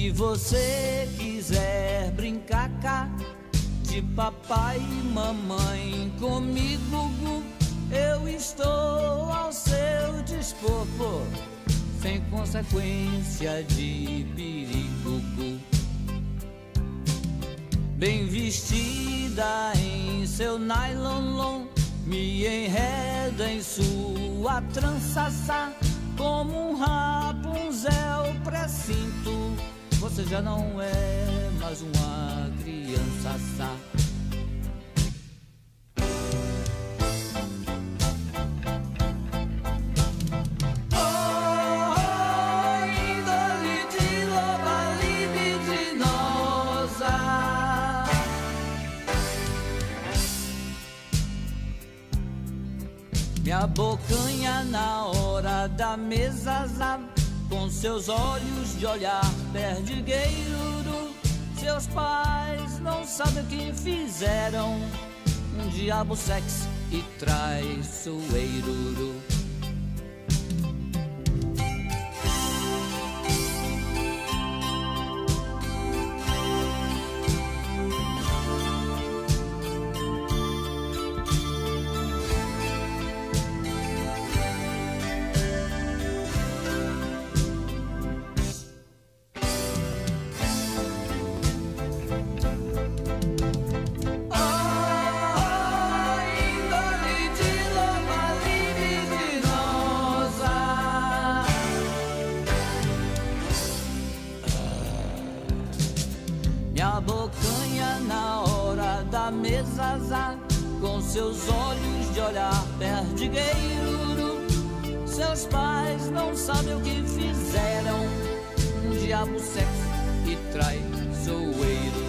Se você quiser brincar cá de papai e mamãe comigo, eu estou ao seu dispor, pô, sem consequência de perigo. Bem vestida em seu nylon long, me enreda em sua trança, como um Rapunzel precinto. Você já não é mais uma criança, me abocanha na hora da mesa, com seus olhos de olhar perdigueiro. Seus pais não sabem o que fizeram, um diabo sexy e traiçoeiro. Me abocanha na hora da mesa, com seus olhos de olhar perdigueiro. Seus pais não sabem o que fizeram, um diabo sexy e traiçoeiro.